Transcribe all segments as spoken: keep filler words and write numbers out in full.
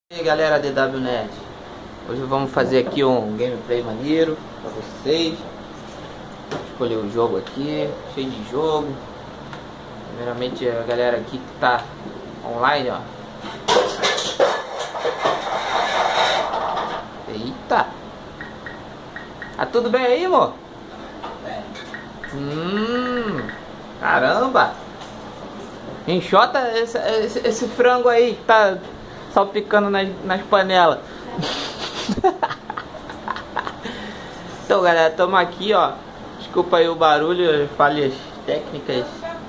E aí galera D W Nerd, hoje vamos fazer aqui um gameplay maneiro pra vocês. Vou escolher o jogo aqui, cheio de jogo. Primeiramente a galera aqui que tá online, ó. Eita! Tá tudo bem aí, amor? Hum, caramba! Enxota esse, esse, esse frango aí que tá salpicando nas, nas panelas. Então galera, estamos aqui, ó. Desculpa aí o barulho, as falhas técnicas.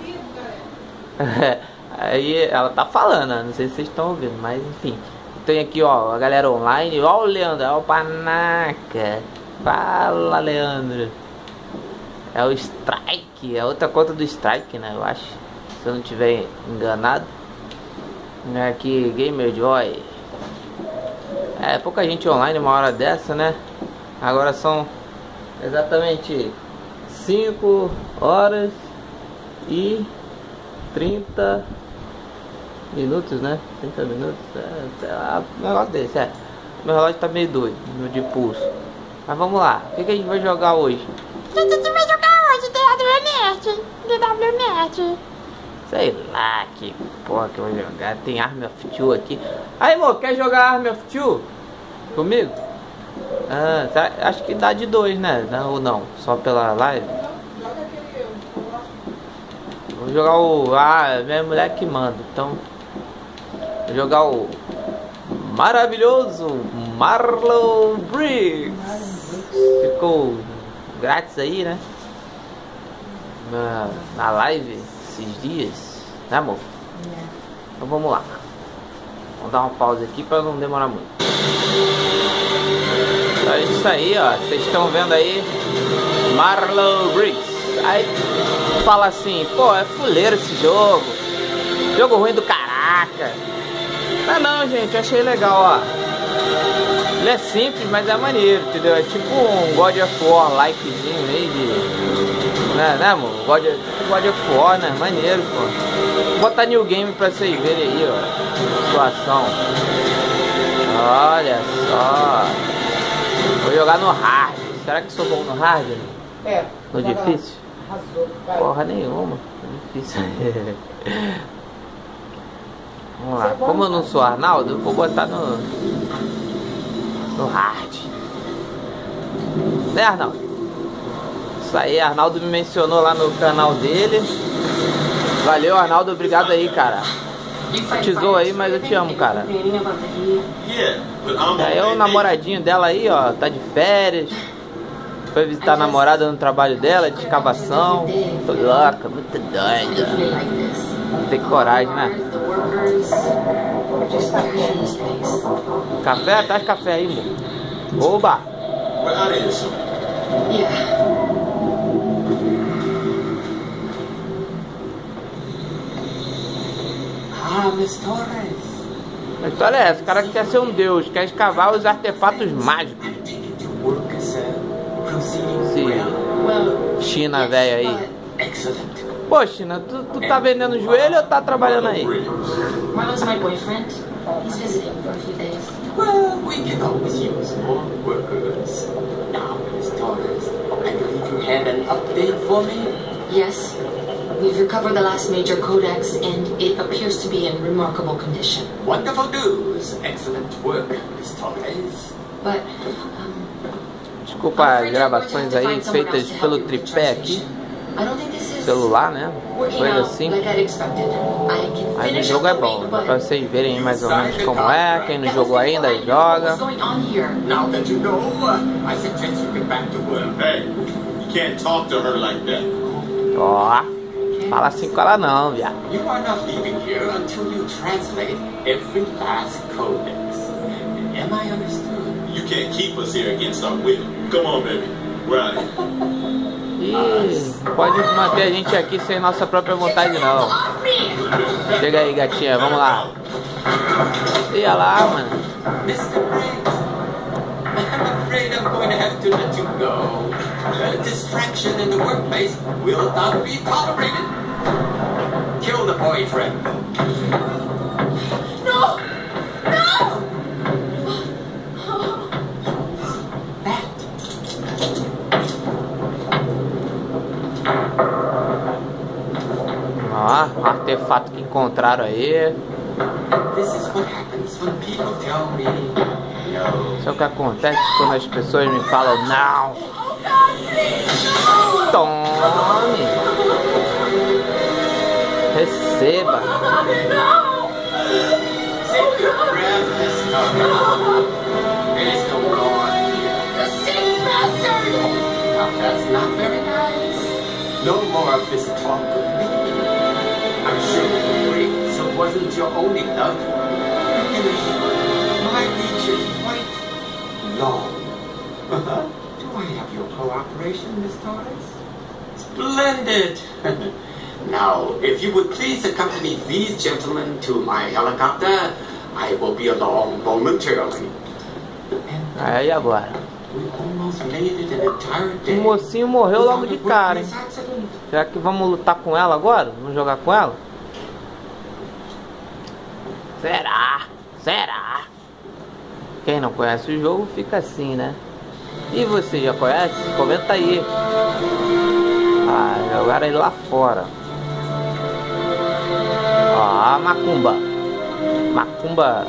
Aí ela tá falando, não sei se vocês estão ouvindo, mas enfim. Tem aqui, ó, a galera online. Ó o Leandro, ó o Panaca. Fala, Leandro. É o Strike, é outra conta do Strike, né, eu acho, se eu não tiver enganado. Aqui, Gamer Joy. É, pouca gente online uma hora dessa, né? Agora são exatamente cinco horas e trinta minutos, né? trinta minutos, é, sei lá, um negócio desse, é. Meu relógio tá meio doido, no de pulso. Mas vamos lá, o que, que a gente vai jogar hoje? O que a gente vai jogar hoje, D W Nerd? D W Nerd. Sei lá que porra que eu vou jogar. Tem Army of Two aqui. Aí, amor, quer jogar Army of Two comigo? Ah, tá, acho que dá de dois, né? Não, ou não? Só pela live? Vou jogar o... Ah, minha mulher que manda. Então, vou jogar o maravilhoso Marlow Briggs. Ficou grátis aí, né? Na, na live esses dias, né, amor? É. Então vamos lá. Vamos dar uma pausa aqui para não demorar muito. Então é isso aí, ó. Vocês estão vendo aí Marlow Briggs. Aí fala assim, pô, é fuleiro esse jogo. Jogo ruim do caraca. Ah não, gente, eu achei legal, ó. Ele é simples, mas é maneiro, entendeu? É tipo um God of War likezinho meio de... Né, né, amor? God, God of War, né? Maneiro, pô. Vou botar New Game pra vocês verem aí, ó. A situação. Olha só. Vou jogar no hard. Será que sou bom no hard? É. No difícil? Arrasou, vai. Porra nenhuma. No difícil. Vamos lá. Como eu não sou Arnaldo, eu vou botar no... No hard. Né, Arnaldo? Isso aí, Arnaldo me mencionou lá no canal dele. Valeu, Arnaldo, obrigado aí, cara. Te zoou aí, mas eu te amo, cara. É o namoradinho dela aí, ó, tá de férias. Foi visitar a namorada no trabalho dela, de escavação. Tô louca, muito doida. Tem coragem, né? Café? Traz café aí, meu. Oba! Ah, Miss Torres. A história é essa, o cara quer ser um deus, quer escavar os artefatos mágicos. Esse China velho aí. Pô, China, tu, tu tá vendendo joelho ou tá trabalhando aí? Marlo's my boyfriend. He's visiting for a few days. Well, we can always use more workers. Now, Miss Torres, I believe you had an update for me? Yes. We've recovered the last major codex, and it appears to be in remarkable condition. Wonderful news. Excellent work, Miss Torres. But, um... Desculpa as gravações aí feitas pelo tripé aqui. I don't think this is Celular, né? working Coisa out assim. like I'd expected. I can Mas o finish jogo up é the bom, week, dá but pra vocês verem mais ou menos como é. Quem não that jogou must be ainda, fine. joga. What's going on here? Now that you know, uh, I suggest you get back to work. Hey, you can't talk to her like that. Ó, fala assim com ela não, viado. You are not leaving here until you translate every last codex. Am I understood? You can't keep us here against our will. Come on, baby. We're out of here. Ih, pode manter a gente aqui sem nossa própria vontade não. Chega aí, gatinha, vamos lá. E olha lá, mano. mister Briggs, I'm afraid I'm going to have to let you go. Uh, distraction in the workplace will not be tolerated. Kill the boyfriend. No! No! artefato que encontraram aí. This is what happens when people tell me no. Isso é o que acontece quando as pessoas me falam não. Tome. Receba. Save your breath, Miss Tucker. Please don't go on here. The sick bastard! Now that's not very nice. No more of this talk of me. I'm sure the Briggs wasn't your only loved one. And my reach is quite long. Do I have your cooperation, Miss Torres? Splendid! Now, if you would please accompany these gentlemen to my helicopter, I will be along momentarily. Aí agora. We almost made it an entire O day. mocinho morreu logo de cara, hein? Será que vamos lutar com ela agora? Vamos jogar com ela? Será? Será? Quem não conhece o jogo fica assim, né? E você já conhece? Comenta aí. Ah, jogaram ele lá fora. Ó, a Macumba. Macumba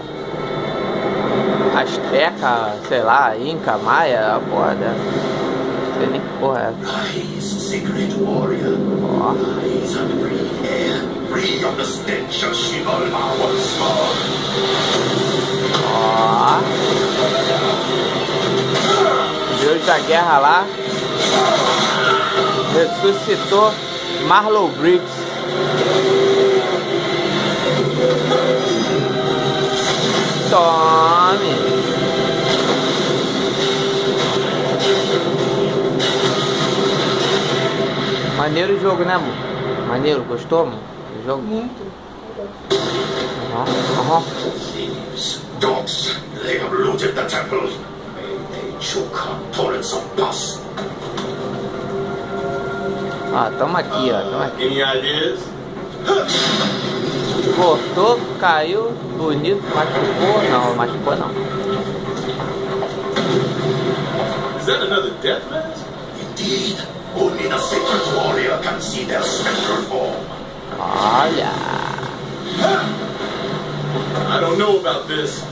Azteca, sei lá, Inca, Maia, porra dessa. Não sei nem que porra é essa. Rise, sacred warrior. Ó. Rise and breathe air. Free of the stench of Shivalma once more. Ó. Deus da guerra lá. Ressuscitou Marlow Briggs. Tome. Maneiro o jogo, né, amor? Maneiro, gostou, amor? O jogo? Muito. Aham, aham. Thieves, dogs, they have looted the temple. May they choke on torrents of pus. Ah, tamo aqui, ó, tamo aqui. Any ideas? Cortou, caiu, bonito, machucou. Não, machucou não. Is that another death mask? Indeed. Only the sacred warrior can see their spectral form. Olha. I don't know about this.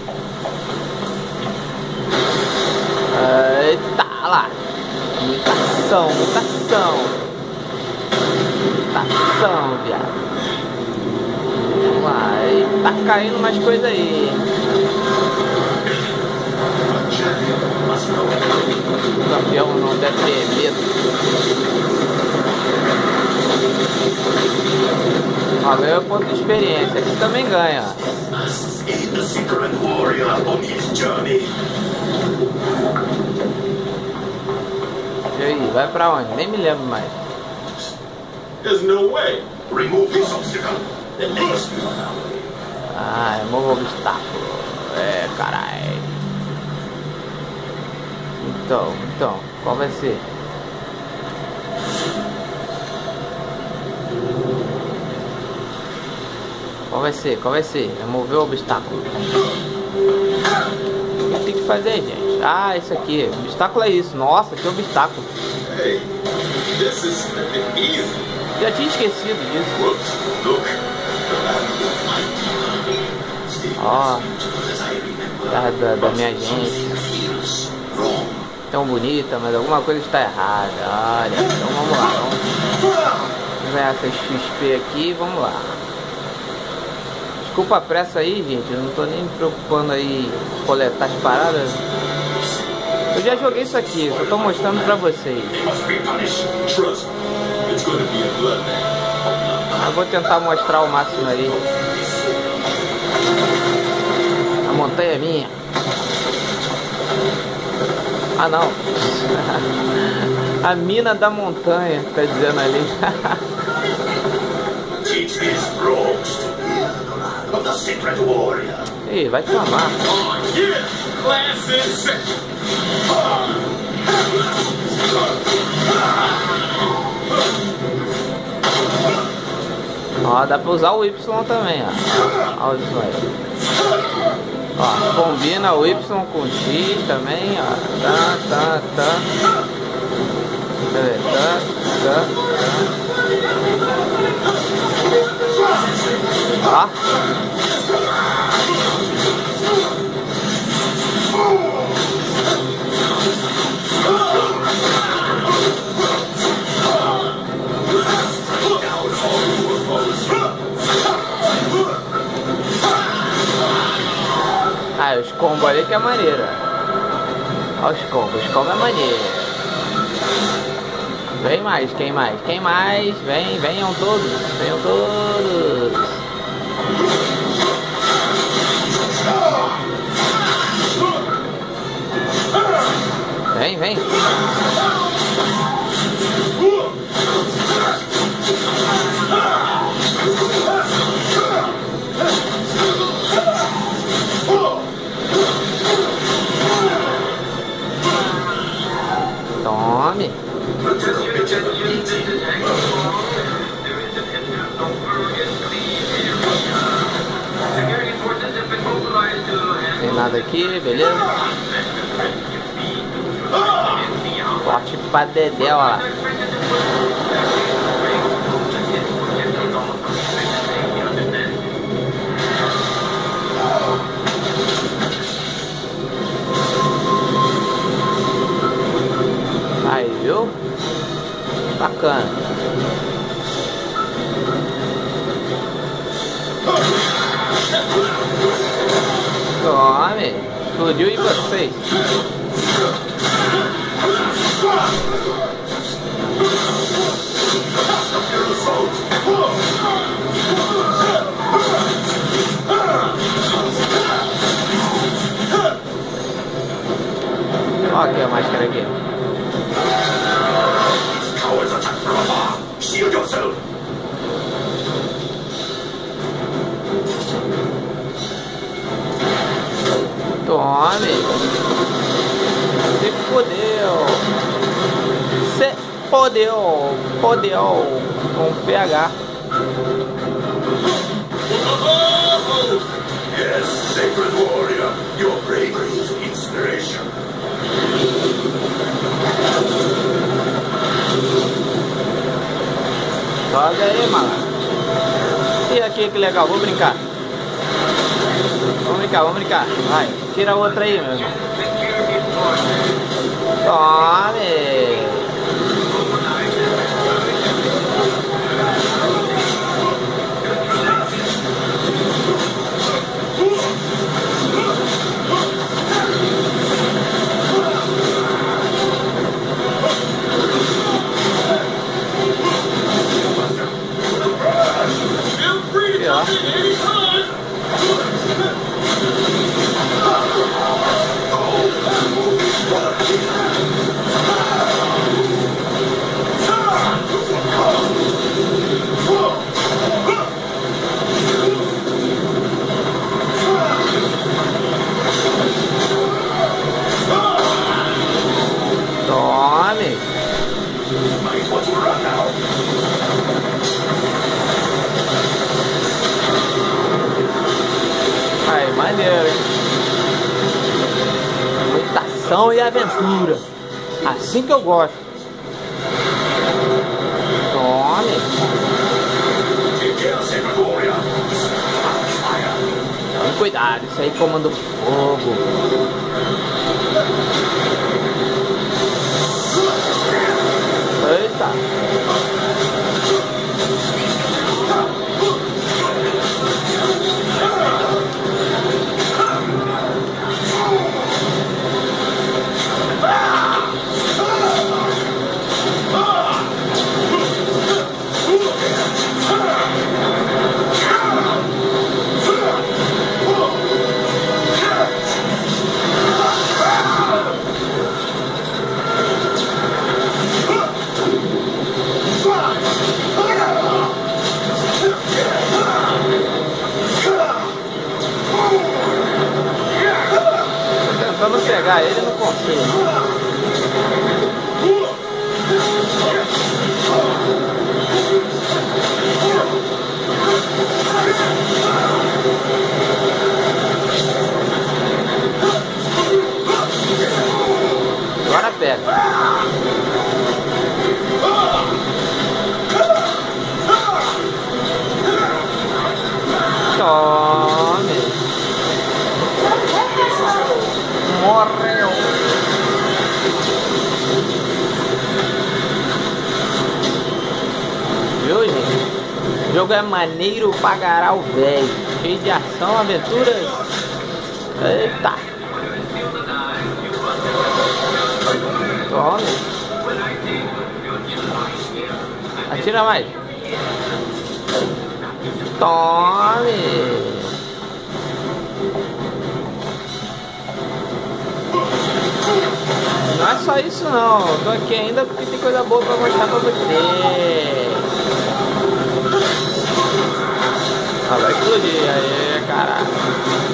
Eita lá. Mutação, mutação. Mutação, viado. Vamos lá. E tá caindo umas coisas aí. O campeão não deve ter medo. Ó, ganhou ponto de experiência. Aqui também ganha. Must aid the sacred warrior on his journey. E aí, vai pra onde? Nem me lembro mais. There's no way. Remove this obstacle. The next Ah, remova o obstáculo. É, caralho. Então, então, qual vai ser? Qual vai ser? Qual vai ser? Remover o obstáculo. O que tem que fazer, gente? Ah, isso aqui. O obstáculo é isso. Nossa, que obstáculo. Hey, this is easy. Já tinha esquecido disso. Whoops, look. Ó, terra da, da minha gente. Tão bonita, mas alguma coisa está errada. Olha, então vamos lá. Vamos ganhar essa X P aqui, vamos lá. Desculpa a pressa aí, gente. Eu não tô nem me preocupando aí em coletar as paradas. Eu já joguei isso aqui, só tô mostrando pra vocês. Eu vou tentar mostrar o máximo aí. A montanha é minha. Ah, não. A mina da montanha, tá dizendo ali. Ih, vai tomar. Ó, dá pra usar o Y também, ó. Olha isso aí. Ó, combina o Y com X também, ó. Tá, tá, tá. Deixa eu ver, tá, tá, tá. Ó. Ah, os combos ali que é maneiro. Olha os combos, os combos é maneiro. Vem mais, quem mais? Quem mais? Vem, venham todos, venham todos. Vem, vem. Tome. Tem nada aqui, beleza? Forte pra dedéu, ó lá. Aí, viu? Bacana. Tome. Explodiu em vocês. Ó, aqui a máscara aqui. Cowards attack from afar. Shield yourself. Tome. Se fodeu. Se fodeu. Fodeu. Com P H. Yes, sacred warrior. Your bravery is inspiration. Joga aí, malandro. E aqui, que legal. Vou brincar. Vamos brincar, vamos brincar. Vai, tira a outra aí, meu irmão. Tome. Tome. Aí, maneiro, hein? Muita ação e aventura. Assim que eu gosto. Tome. Tome cuidado, isso aí comanda fogo. Eita. Tentando pegar ele, não consigo. Agora pega. morreu. Viu, gente? O jogo é maneiro pra caralho, velho. Cheio de ação, aventuras. Eita. Tome. Atira mais. Tome. Não é só isso não, eu tô aqui ainda porque tem coisa boa pra mostrar pra você. Ah, vai explodir aí, caralho.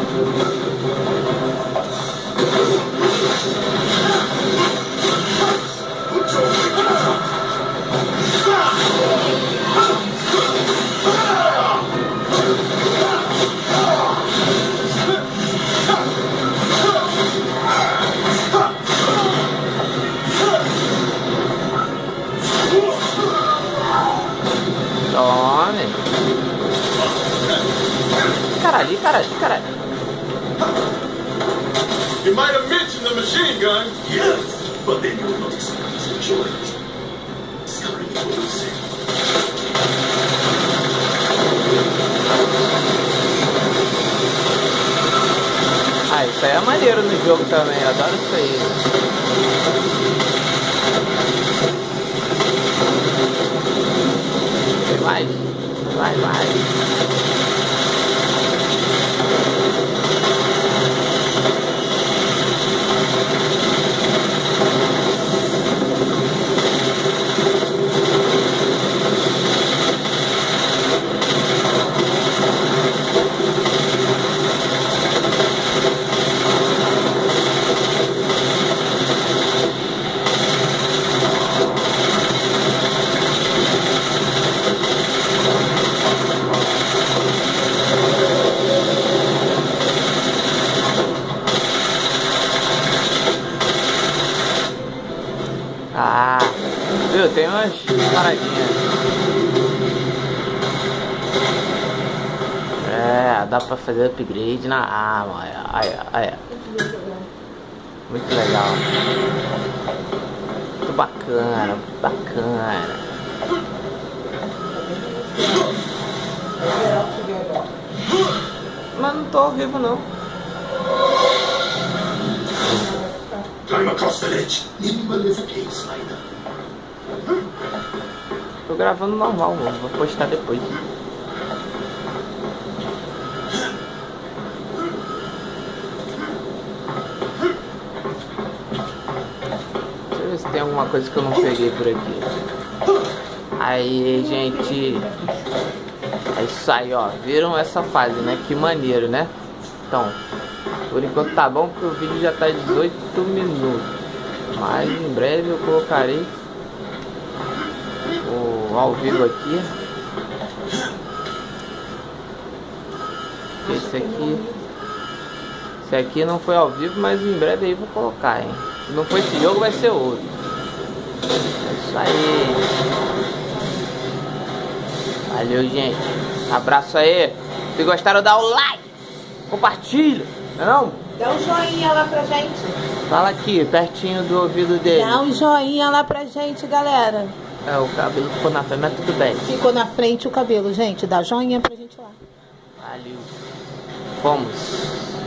Tome. Caralho, caralho, caralho. You might have mentioned the machine gun. Yes, but then you will not experience the joy of discovering it all yourself. Ah, isso aí é maneiro no jogo também, eu adoro isso aí. Vai, vai, vai. Ah, viu? Tem umas paradinhas. É, dá pra fazer upgrade na arma. Olha, olha, olha. Muito legal. Muito bacana, muito bacana. Mas não tô ao vivo não. Climb across the ledge, nimble as a cave spider. Tô gravando normal, mano. Vou postar depois. Deixa eu ver se tem alguma coisa que eu não peguei por aqui. Aí, gente. É isso aí, ó. Viram essa fase, né? Que maneiro, né? Então, por enquanto tá bom porque o vídeo já tá dezoito minutos. Mas em breve eu colocarei o ao vivo aqui. Esse aqui. Esse aqui não foi ao vivo, mas em breve aí vou colocar, hein? Se não for esse jogo, vai ser outro. É isso aí. Valeu, gente. Abraço aí. Se gostaram, dá o like. Compartilha. Não é não? Dá um joinha lá pra gente. Fala aqui, pertinho do ouvido dele. Dá um joinha lá pra gente, galera. É, o cabelo ficou na frente, mas tudo bem. Ficou na frente o cabelo, gente. Dá joinha pra gente lá. Valeu. Fomos.